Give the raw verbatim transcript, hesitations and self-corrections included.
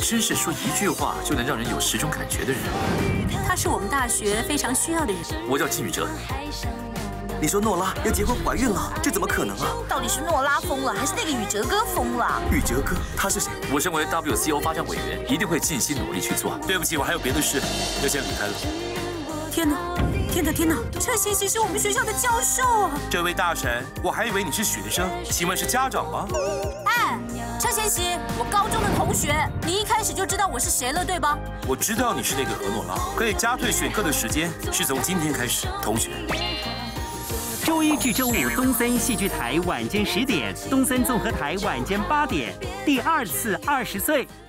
真是说一句话就能让人有十种感觉的人。 他是我们大学非常需要的人。 我叫季宇哲。 你说诺拉要结婚怀孕了，这怎么可能啊？ 到底是诺拉疯了，还是那个宇哲哥疯了？ 宇哲哥，他是谁？ 我身为 W C O 发展委员，一定会尽心努力去做。对不起，我还有别的事，要先离开了。 天哪！ 天哪天哪！车贤熙是我们学校的教授啊！ 这位大神，我还以为你是学生，请问是家长吗？ 哎，车贤熙，我高中的同学，你一开始就知道我是谁了，对吧？ 我知道你是那个何诺拉，可以加退选课的时间是从今天开始，同学。 周一至周五，东森戏剧台晚间十点，东森综合台晚间八点，第二次二十岁。